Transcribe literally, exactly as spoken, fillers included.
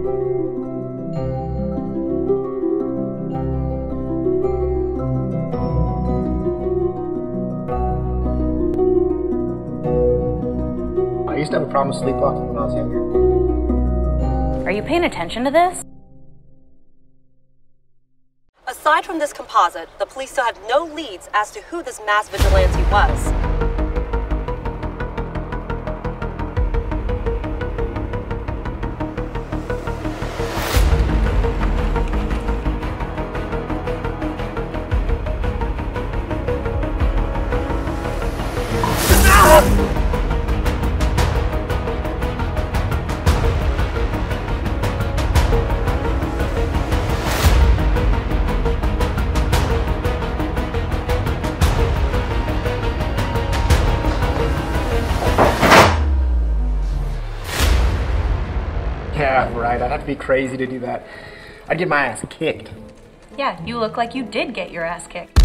I used to have a problem with sleepwalking when I was younger. Are you paying attention to this? Aside from this composite, the police still have no leads as to who this mass vigilante was. Yeah, right. I'd have to be crazy to do that. I'd get my ass kicked. Yeah, you look like you did get your ass kicked.